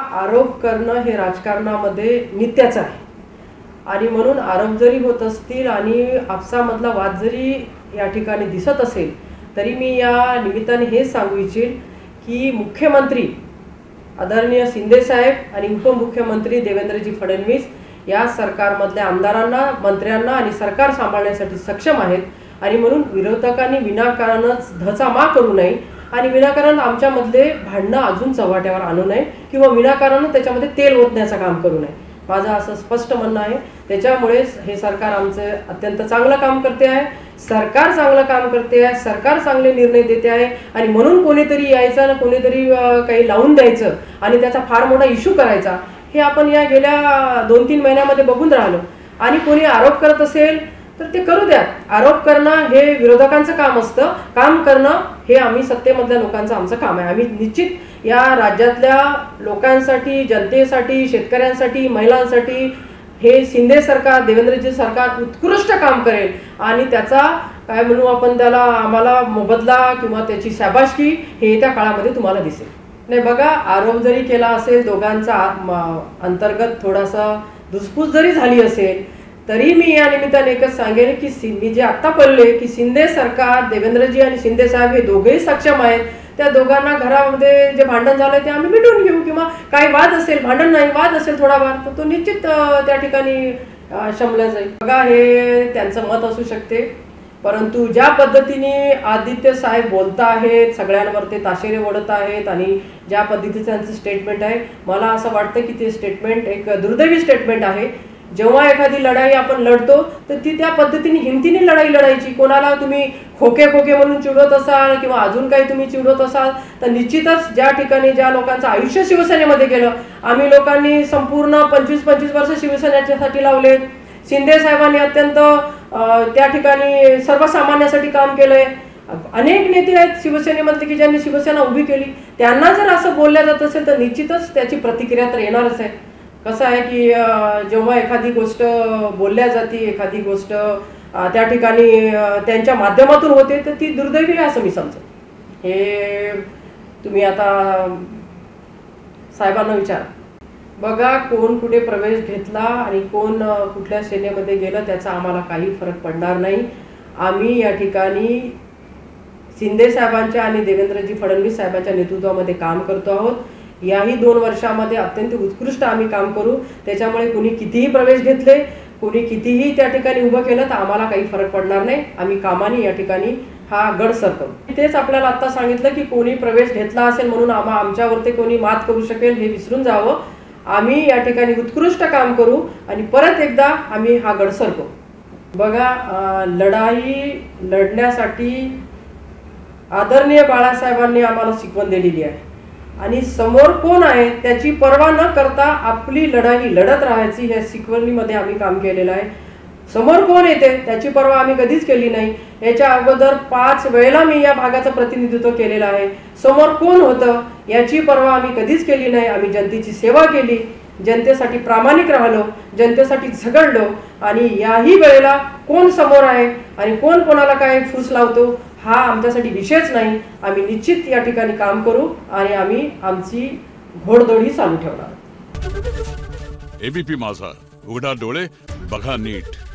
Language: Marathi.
आरोप करणं हे राजकारणामध्ये नित्याच आहे आणि म्हणून आरोप जरी होत असतील आणि आपसामधला वाद जरी या ठिकाणी दिसत असेल तरी मी या निमित्ताने हे सांगू इच्छिन की मुख्यमंत्री आदरणीय शिंदे साहेब आणि उपमुख्यमंत्री देवेंद्रजी फडणवीस या सरकारमधल्या आमदारांना, मंत्र्यांना आणि सरकार सांभाळण्यासाठी सक्षम आहेत आणि म्हणून विरोधकांनी विनाकारणच धचामा करू नये आणि विनाकारण आमच्यामधले भांडणं अजून चव्हाट्यावर आणू नये किंवा विनाकारण त्याच्यामध्ये तेल ओतण्याचं काम करू नये, माझं असं स्पष्ट म्हणणं आहे। त्याच्यामुळे हे सरकार आमचं अत्यंत चांगलं काम करते आहे, सरकार चांगलं काम करते आहे, सरकार चांगले निर्णय देते आहे आणि म्हणून कोणीतरी यायचं ना कोणीतरी काही लावून द्यायचं आणि त्याचा फार मोठा इश्यू करायचा हे आपण या गेल्या 2-3 महिन्यामध्ये बघून राहिलो। आणि कोणी आरोप करत असेल तर ते करू द्या, आरोप करणं हे विरोधकांचं काम असतं, काम करणं हे आम्ही सत्तेमधल्या लोकांचं आमचं काम आहे। आम्ही निश्चित या राज्यातल्या लोकांसाठी, जनतेसाठी, शेतकऱ्यांसाठी, महिलांसाठी हे शिंदे सरकार, देवेंद्रजी सरकार उत्कृष्ट काम करेल आणि त्याचा काय म्हणू आपण त्याला आम्हाला मोबदला किंवा त्याची शाबासकी हे येत्या काळामध्ये तुम्हाला दिसेल। नाही बघा, आरोप जरी केला असेल, दोघांचा अंतर्गत थोडासा धुसफूस जरी झाली असेल तरी मी या निमित्ताने एकच सांगेन की मी जे आता बोलले की शिंदे सरकार, देवेंद्रजी आणि शिंदे साहेब हे दोघेही सक्षम आहेत। त्या दोघांना घरामध्ये जे भांडण झालं ते आम्ही मिटवून घेऊ किंवा काही वाद असेल, भांडण नाही वाद असेल थोडाफार तर तो निश्चित त्या ठिकाणी शमला जाईल। बघा, हे त्यांचं मत असू शकते, परंतु ज्या पद्धतीने आदित्य साहेब बोलत आहेत, सगळ्यांवर ते ताशेरे ओढत आहेत आणि ज्या पद्धतीचं त्यांचं स्टेटमेंट आहे, मला असं वाटतं की ते स्टेटमेंट एक दुर्दैवी स्टेटमेंट आहे। जेव्हा एखादी लढाई आपण लढतो तर ती त्या पद्धतीने हिमतीने लढाई लढायची। कोणाला तुम्ही खोके म्हणून चिडवत असाल किंवा अजून काही तुम्ही चिडवत असाल तर निश्चितच ज्या ठिकाणी ज्या लोकांचं आयुष्य शिवसेनेमध्ये गेलं, आम्ही लोकांनी संपूर्ण 25-25 वर्ष शिवसेनेसाठी लावले, शिंदे साहेबांनी अत्यंत त्या ठिकाणी सर्वसामान्यांसाठी काम केलंय, अनेक नेते आहेत शिवसेनेमध्ये की ज्यांनी शिवसेना उभी केली, त्यांना जर असं बोलल्या जात असेल तर निश्चितच त्याची प्रतिक्रिया तर येणारच आहे। कसं आहे की जेव्हा एखादी गोष्ट बोलल्या जाते, एखादी गोष्ट त्या ठिकाणी त्यांच्या माध्यमातून होते तर ती दुर्दैवी आहे असं मी समजतो। हे तुम्ही आता साहेबांना विचारा। बघा, कोण कुठे प्रवेश घेतला आणि कोण कुठल्या सेनेमध्ये गेलं त्याचा आम्हाला काही फरक पडणार नाही। आम्ही या ठिकाणी शिंदे साहेबांच्या आणि देवेंद्रजी फडणवीस साहेबांच्या नेतृत्वामध्ये काम करतो आहोत। याही 2 वर्षामध्ये अत्यंत उत्कृष्ट आम्ही काम करू। त्याच्यामुळे कोणी कितीही प्रवेश घेतले, कोणी कितीही त्या ठिकाणी उभं केलं तर आम्हाला काही फरक पडणार नाही। आम्ही कामाने या ठिकाणी हा गड सर करू। तेच आपल्याला आता सांगितलं की कोणी प्रवेश घेतला असेल म्हणून आमच्यावरती कोणी मात करू शकेल हे विसरून जावं। आम्ही या ठिकाणी उत्कृष्ट काम करू आणि परत एकदा आम्ही हा गड सर करू। बघा, लढाई लढण्यासाठी आदरणीय बाळासाहेबांनी आम्हाला शिकवण दिलेली आहे आणि समोर कोण आहे त्याची पर्वा न करता आपली लढाई लढत राहायची ह्या शिकवणीमध्ये आम्ही काम केलेलं आहे। समोर कोण येते त्याची पर्वा आम्ही कधीच केली नाही। याच्या अगोदर 5 वेळेला मी या भागाचं प्रतिनिधित्व केलेलं आहे। समोर कोण होतं याची पर्वा आम्ही कधीच केली नाही। आम्ही जनतेची सेवा केली, जनतेसाठी प्रामाणिक राहिलो, जनतेसाठी झगडलो आणि याही वेळेला कोण समोर आहे आणि कोण कोणाला काय फूस लावतो हा आमच्यासाठी विषयच नाही। आम्ही निश्चित या ठिकाणी काम करू आणि आम्ही आमची घोडदौडी चालू ठेवणार। एबीपी माझा, उघडा डोळे बघा नीट।